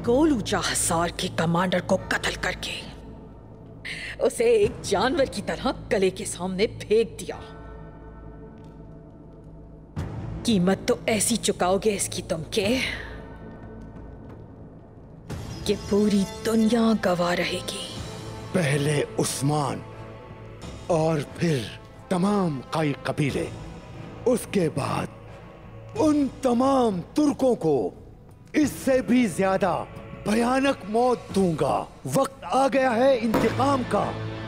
गोलूजा हसार के कमांडर को कत्ल करके उसे एक जानवर की तरह गले के सामने फेंक दिया। कीमत तो ऐसी चुकाओगे इसकी तुम कि पूरी दुनिया गवाह रहेगी। पहले उस्मान और फिर तमाम काई कबीले, उसके बाद उन तमाम तुर्कों को इससे भी ज्यादा भयानक मौत दूंगा। वक्त आ गया है इंतकाम का।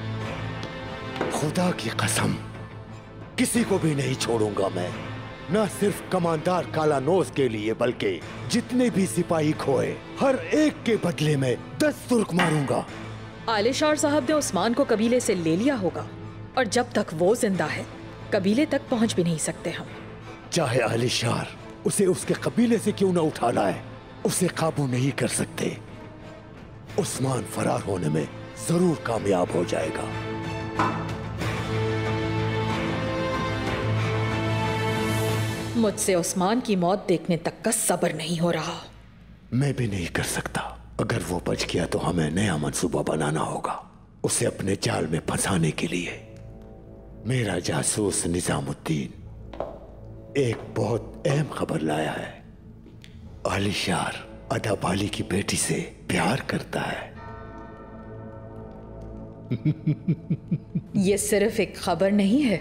खुदा की कसम किसी को भी नहीं छोड़ूंगा मैं, न सिर्फ कमांडर कालानोस के लिए बल्कि जितने भी सिपाही खोए हर एक के बदले में 10 तुर्क मारूंगा। आलिशार साहब ने उस्मान को कबीले से ले लिया होगा और जब तक वो जिंदा है कबीले तक पहुंच भी नहीं सकते हम। चाहे आलिशार उसे उसके कबीले से क्यों न उठा लाए, उसे काबू नहीं कर सकते। उस्मान फरार होने में जरूर कामयाब हो जाएगा। मुझसे उस्मान की मौत देखने तक का सब्र नहीं हो रहा। मैं भी नहीं कर सकता। अगर वो बच गया तो हमें नया मंसूबा बनाना होगा उसे अपने जाल में फंसाने के लिए। मेरा जासूस निजामुद्दीन एक बहुत अहम खबर लाया है। आलिशार अदाबाली की बेटी से प्यार करता है। ये सिर्फ एक खबर नहीं है,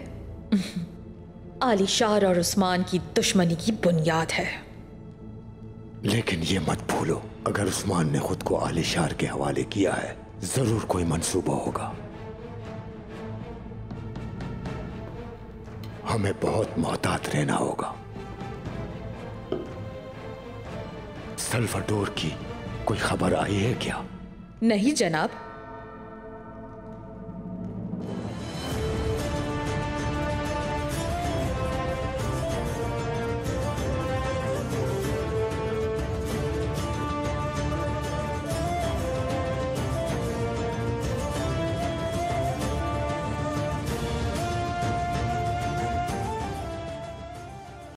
आलिशार और उस्मान की दुश्मनी की बुनियाद है। लेकिन ये मत भूलो, अगर उस्मान ने खुद को आलिशार के हवाले किया है जरूर कोई मंसूबा होगा। हमें बहुत मोहतात रहना होगा। सल्वाडोर की कोई खबर आई है क्या? नहीं जनाब,